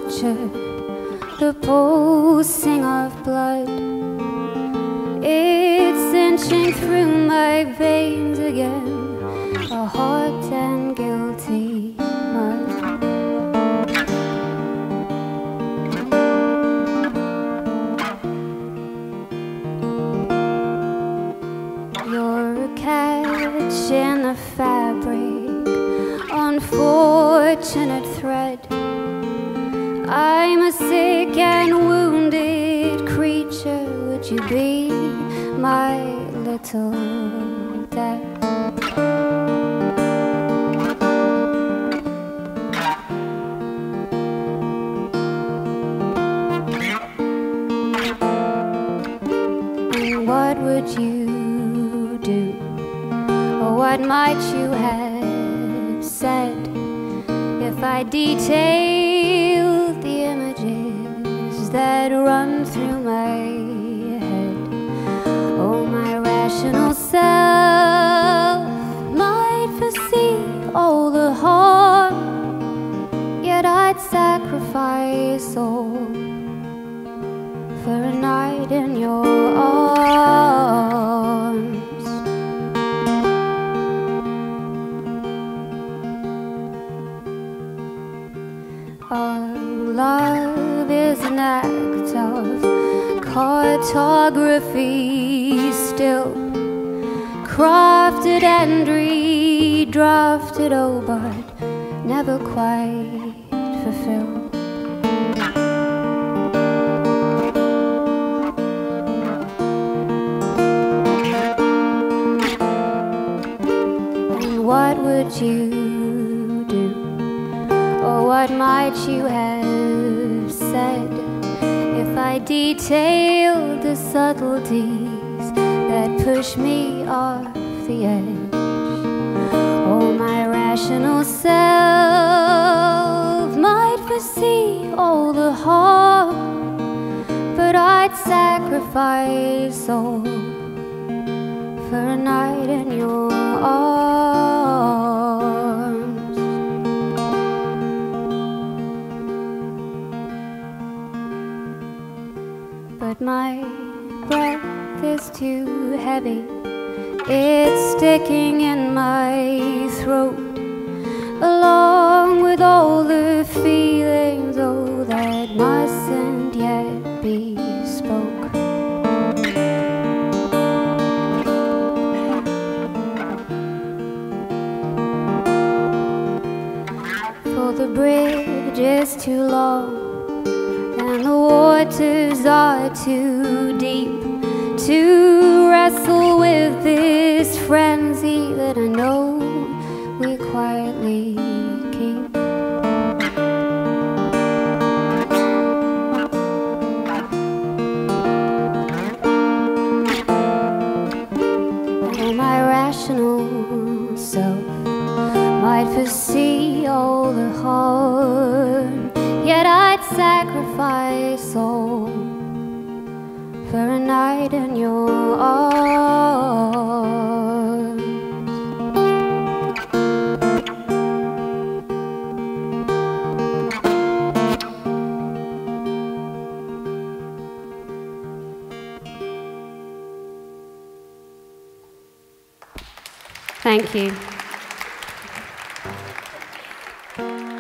torture, the pulsing of blood. It's inching through my veins again, a hot and guilty mud. You're a catch in the fabric, unfortunate thread. I'm a sick and wounded creature. Would you be my little death? And what would you do? Or what might you have said if I detailed the images that run through my head? Oh, my rational self might foresee all the harm, yet I'd sacrifice all for a night in your arms. Our love is an act of cartography still, crafted and redrafted, oh, but never quite fulfilled. And what would you do? Or what might you have said if I detailed the subtleties that push me off the edge? Oh, my rational self might foresee all the harm, but I'd sacrifice all for a night in your arms. But my breath is too heavy, it's sticking in my throat, along with all the feelings, oh, that mustn't yet be spoke. For the bridge is too long, and the waters are too deep to wrestle with this frenzy that I know we quietly keep. And my rational self might foresee all the harm, yet I'd sacrifice all for a night in your arms. Thank you.